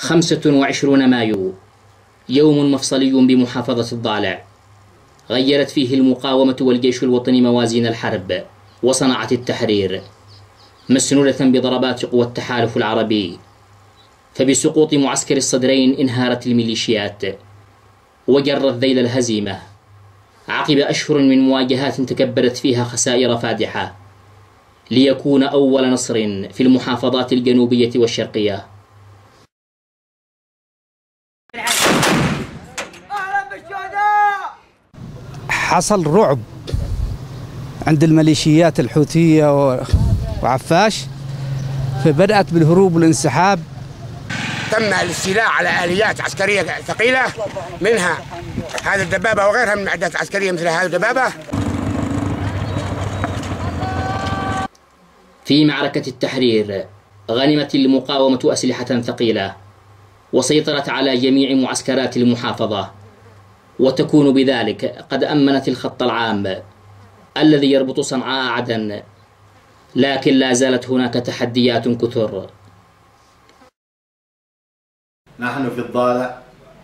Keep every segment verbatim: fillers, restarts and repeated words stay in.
خمسة وعشرون مايو يوم مفصلي بمحافظة الضالع، غيرت فيه المقاومة والجيش الوطني موازين الحرب وصنعت التحرير، مسنودة بضربات قوى التحالف العربي. فبسقوط معسكر الصدرين انهارت الميليشيات وجرت ذيل الهزيمة عقب أشهر من مواجهات تكبدت فيها خسائر فادحة، ليكون أول نصر في المحافظات الجنوبية والشرقية. حصل رعب عند الميليشيات الحوثية وعفاش، فبدأت بالهروب والانسحاب. تم الاستيلاء على آليات عسكرية ثقيلة، منها هذه الدبابة وغيرها من معدات عسكرية مثل هذه الدبابة. في معركة التحرير غنمت المقاومة أسلحة ثقيلة وسيطرت على جميع معسكرات المحافظة، وتكون بذلك قد أمنت الخط العام الذي يربط صنعاء عدن، لكن لا زالت هناك تحديات كثر. نحن في الضالع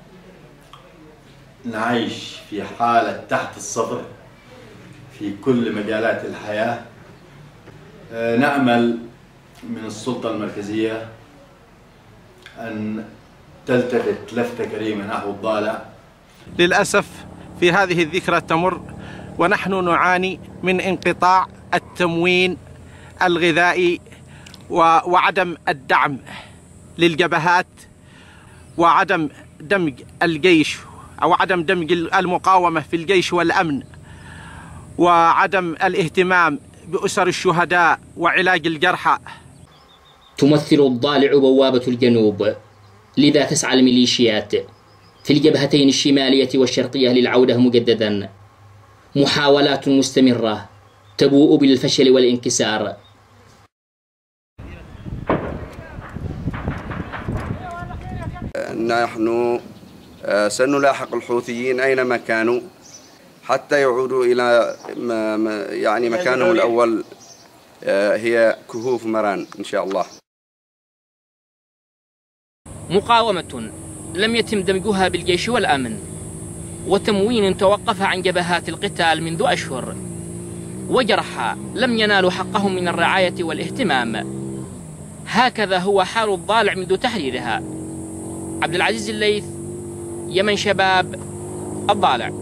نعيش في حالة تحت الصفر في كل مجالات الحياة. نأمل من السلطة المركزية أن تلتفت لفتة كريمة نحو الضالع. للأسف في هذه الذكرى تمر ونحن نعاني من انقطاع التموين الغذائي وعدم الدعم للجبهات وعدم دمج الجيش أو عدم دمج المقاومة في الجيش والأمن وعدم الاهتمام بأسر الشهداء وعلاج الجرحى. تمثل الضالع بوابة الجنوب، لذا تسعى الميليشيات في الجبهتين الشمالية والشرقية للعودة مجددا، محاولات مستمرة تبوء بالفشل والانكسار. نحن سنلاحق الحوثيين أينما كانوا حتى يعودوا إلى يعني مكانهم الأول، هي كهوف مران إن شاء الله. مقاومة لم يتم دمجها بالجيش والأمن، وتموين توقف عن جبهات القتال منذ أشهر، وجرحى لم ينالوا حقهم من الرعاية والاهتمام. هكذا هو حال الضالع منذ تحريرها. عبد العزيز الليث، يمن شباب، الضالع.